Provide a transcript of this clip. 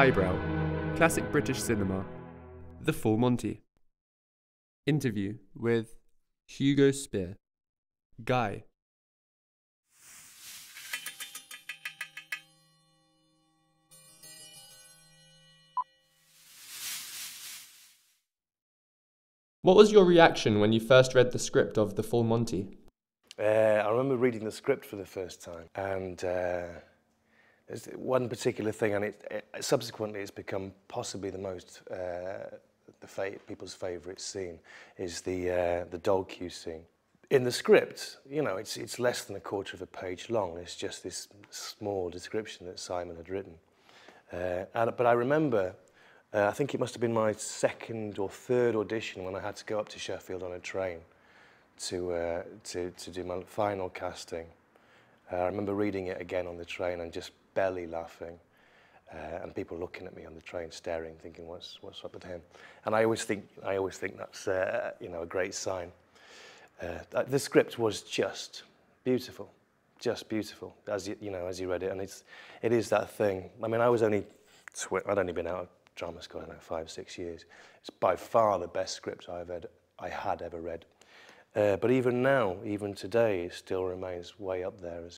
Highbrow, Classic British Cinema, The Full Monty. Interview with Hugo Spear. Guy. What was your reaction when you first read the script of The Full Monty? I remember reading the script for the first time, and there's one particular thing, and subsequently it's become possibly the most people's favourite scene, is the dog queue scene. In the script, you know, it's less than a quarter of a page long. It's just this small description that Simon had written. But I remember, I think it must have been my second or third audition when I had to go up to Sheffield on a train to do my final casting. I remember reading it again on the train and just belly laughing, and people looking at me on the train, staring, thinking, "What's up with him?" And I always think that's you know, a great sign. The script was just beautiful, as you read it, and it is that thing. I mean, I'd only been out of drama school, I don't know, 5-6 years. It's by far the best script I had ever read. But even now, even today, it still remains way up there as